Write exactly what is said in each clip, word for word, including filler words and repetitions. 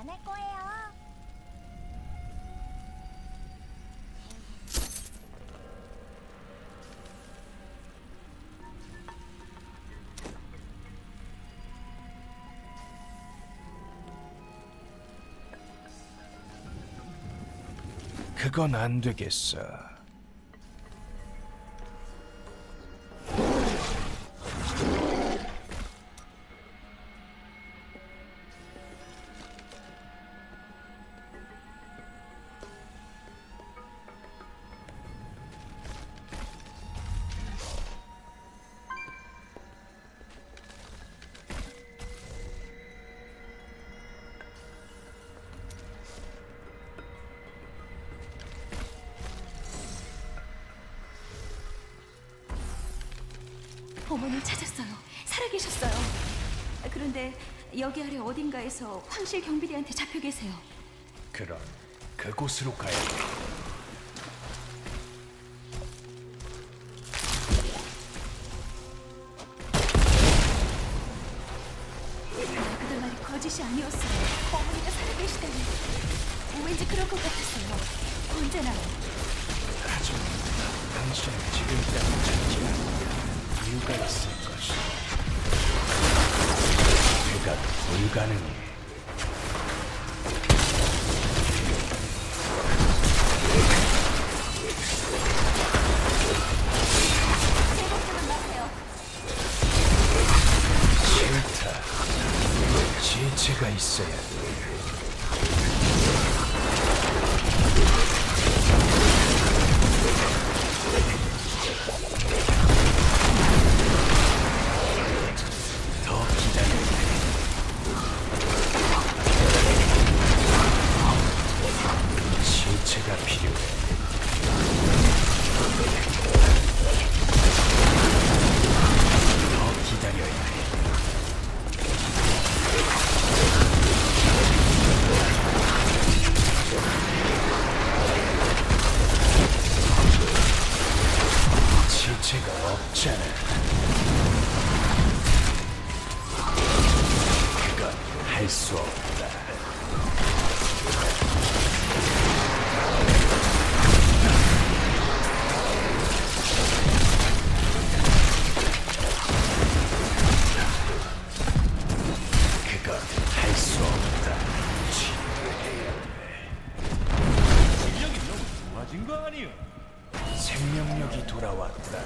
안 할 거예요. 그건 안 되겠어. 어머님 찾았어요. 살아계셨어요. 그런데 여기 아래 어딘가에서 황실 경비대한테 잡혀 계세요. 그럼 그곳으로 가야 돼. 그들 말이 거짓이 아니었어요. 어머니가 살아계시다니. 왠지 그럴 것 같았어요. 언제나. 하지만 당신은 지금 때문에 찾지 않는 이유가 있을 것이다. 그가 불가능해. 제복들은 마세요. 싫다. 지체가 있어야 돼. 더 기다려야 돼. 지체가 필요해. 더 기다려야 해. 지체가 없잖아. 그건 할 수 없다. 그건 할 수 없다. 치료해야 돼. 실력이 너무 좋아진 거 아니야? 생명력이 돌아왔다.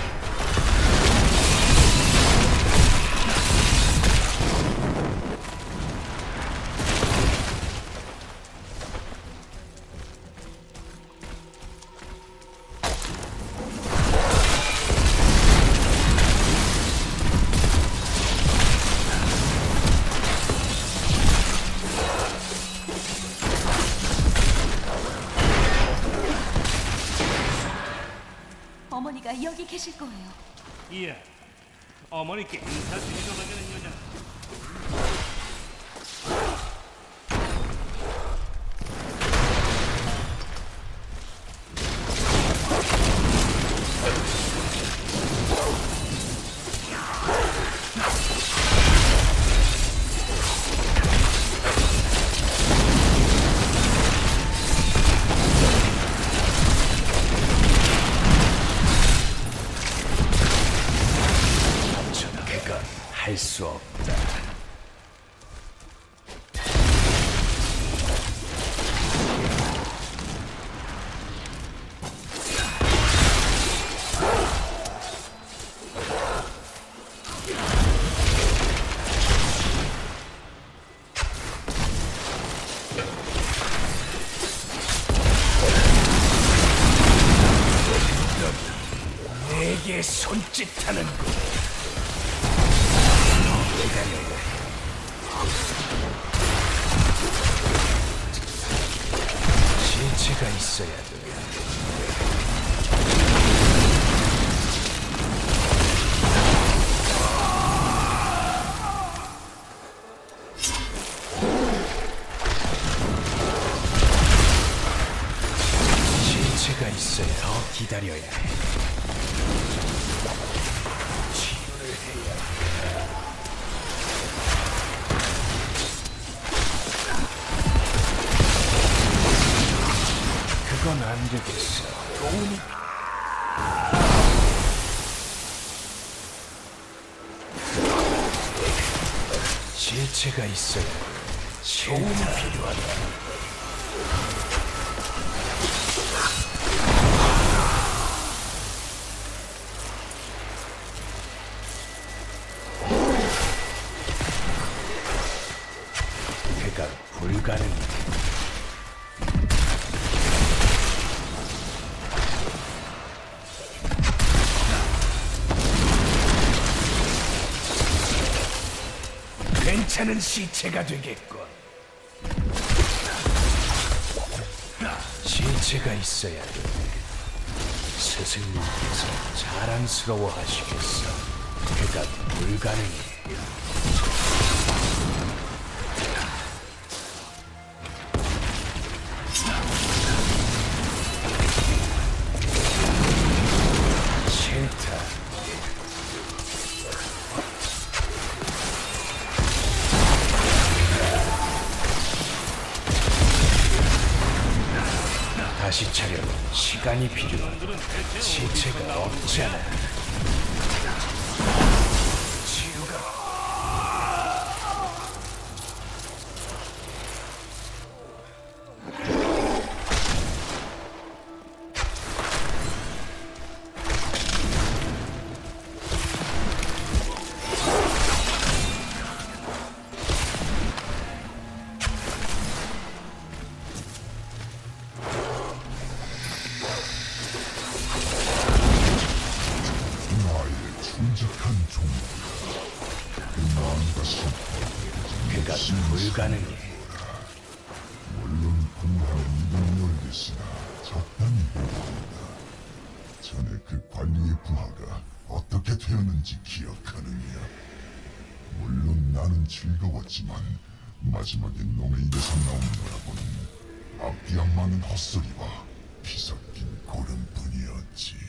어머니가 여기 계실 거예요. 이야, 어머니께 인사드리러 가자는 여자. 그건 할 수 없다. 넌 내게 손짓하는군. 기다려야 해. 지체가 있어야 돼. 지체가 있어야 더 기다려야 해. 치료를 해야 해. 이건 안 되겠어. 도움이 실체가 있어야 도움이 필요하다. 대가 불가능해. 괜찮은 시체가 되겠군. 시체가 있어야 돼. 스승님께서 자랑스러워하시겠어. 그가 불가능해. 싫다. 다시 차려도 시간이 필요하다. 시체가 없잖아. 치유가 그가 불가능해. 물론 분하는 이동이 열렸으나 적당히 보인다. 전에 그 관리의 부하가 어떻게 되었는지 기억하느냐? 물론 나는 즐거웠지만 마지막에 놈의 입에서 나온 거라고는 앞뒤 안 맞는 헛소리와 피섞인 고름뿐이었지.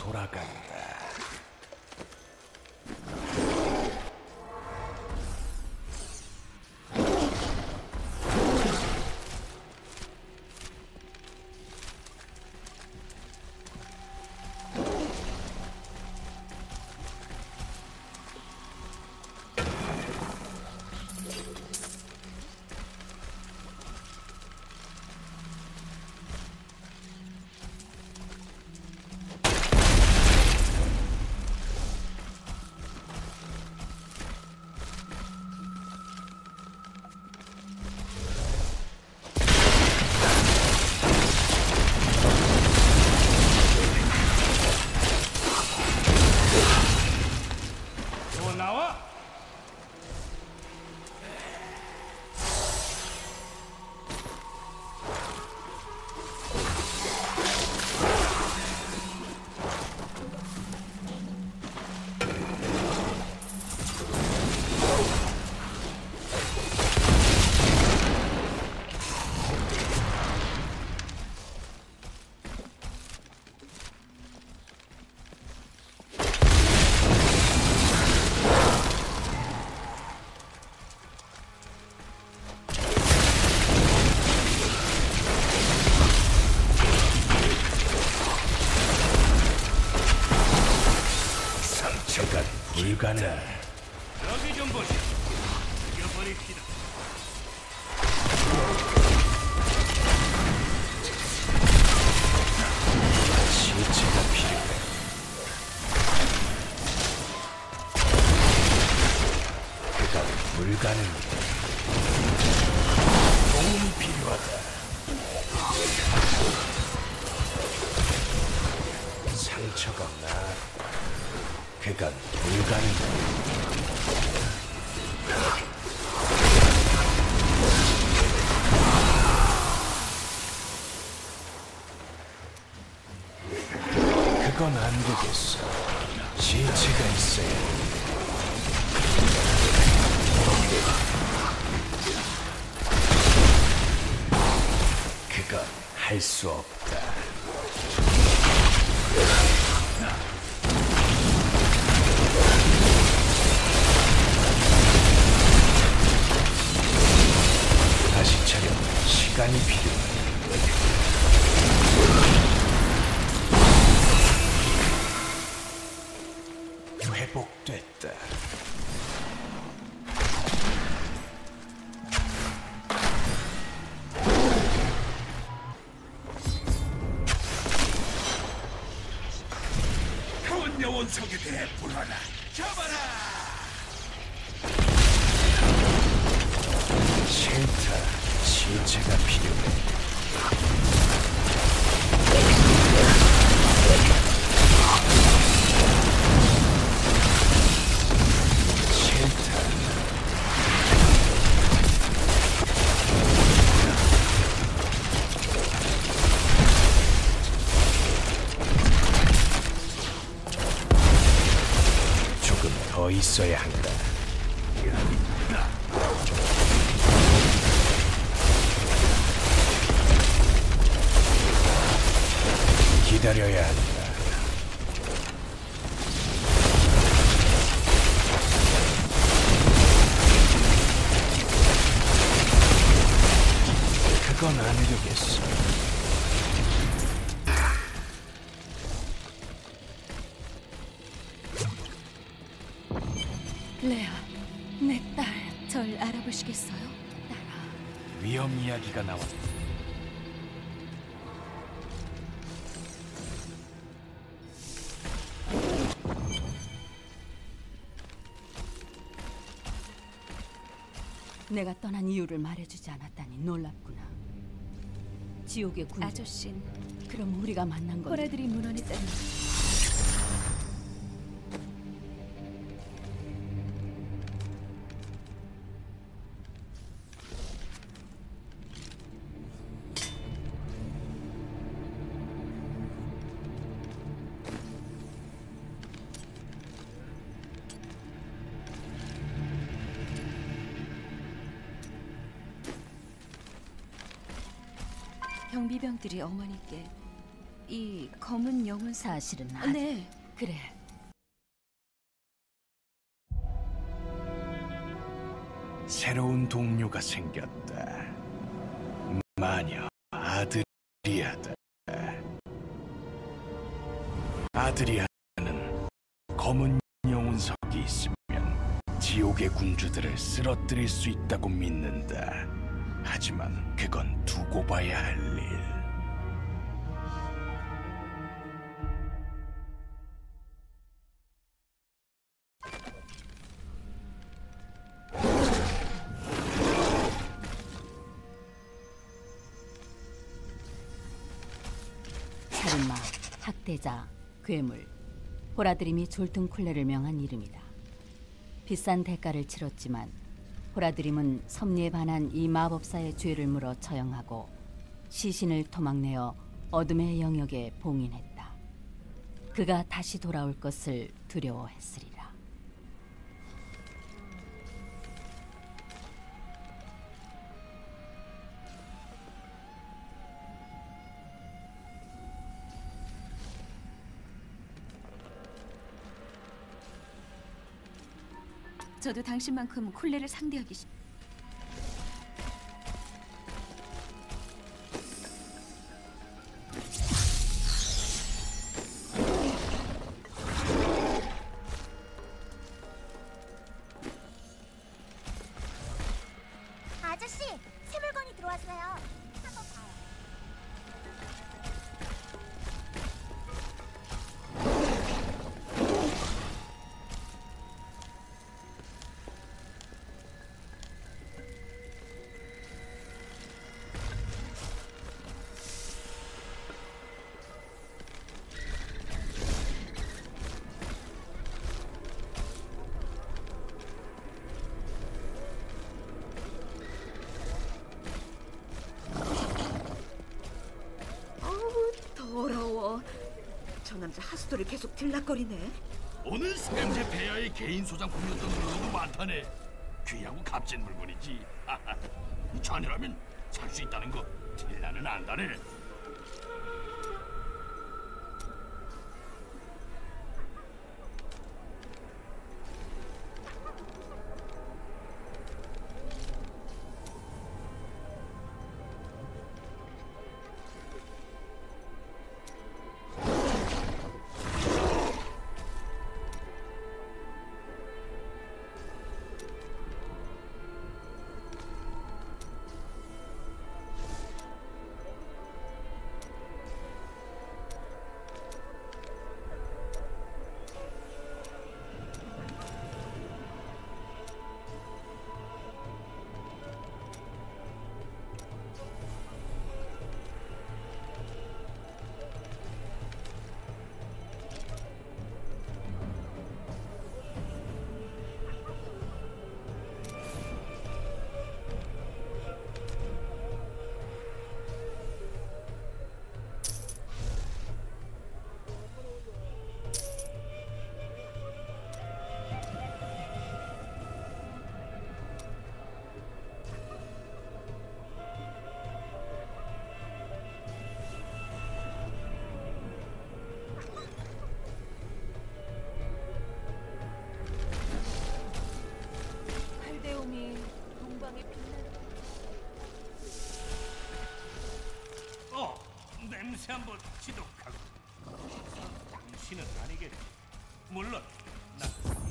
돌아간다. 또 나와. 상처가 불가능. 여기 좀 보시. 죽여버립시다. 시체가 필요해. 그가 불가능이다. 도움이 필요하다. 상처가 나았다. 그건 불가능이다. 그건 안 되겠어. 시체가 있어야 해. 그건 할 수 없다. 다시 차려 시간이 필요해. 회복됐다. 가운데 원석에 대해 불하라. 잡아라. 싫다. 시체가 필요해. 싫다. 조금 더 있어야 한다. 기다려야 한다. 그건 안 되겠어. 레아, 내 딸, 절 알아보시겠어요? 딸아. 위험 이야기가 나왔다. 내가 떠난 이유를 말해주지 않았다니 놀랍구나. 지옥의 군 아저씨는 그럼 우리가 만난 건 호라들이 문헌했다니. 경비병들이 어머니께 이 검은 영혼 사... 사실은 아... 네. 그래. 새로운 동료가 생겼다. 마녀 아드리아다. 아드리아는 검은 영혼석이 있으면 지옥의 군주들을 쓰러뜨릴 수 있다고 믿는다. 하지만 그건 두고 봐야 할 일. 살인마, 학대자, 괴물, 호라드림이 졸퉁쿨레를 명한 이름이다. 비싼 대가를 치렀지만 호라드림은 섭리에 반한 이 마법사의 죄를 물어 처형하고 시신을 토막내어 어둠의 영역에 봉인했다. 그가 다시 돌아올 것을 두려워했으리라. 저도 당신만큼 쿨레를 상대하기 싫... 아저씨, 새 물건이 들어왔어요. 한번 봐요. 더러워. 저 남자 하수도를 계속 들락거리네. 오늘 세간제 폐하의 개인 소장품이었던 물건도 많다네. 귀하고 값진 물건이지. 자네라면 살 수 있다는 거 딜라는 안다네. 칼데움이 동방에 빛나는... 어, 냄새 한번 지독하고. 당신은 아니겠지. 물론 난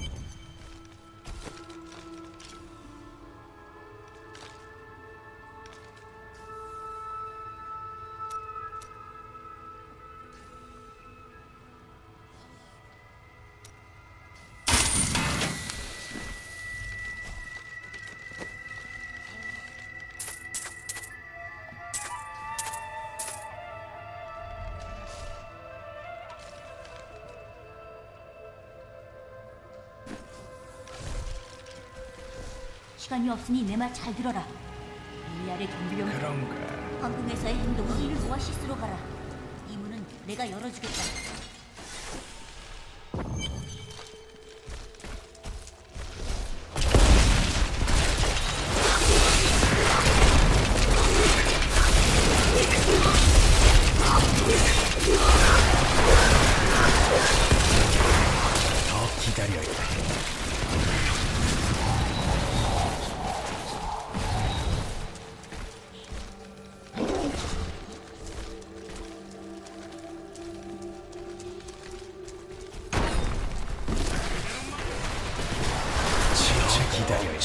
시간이 없으니 내 말 잘 들어라. 일리알의 경비병 그런가? 황궁에서의 행동은 이를 오아시스로 가라. 이 문은 내가 열어주겠다. 아!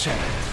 자,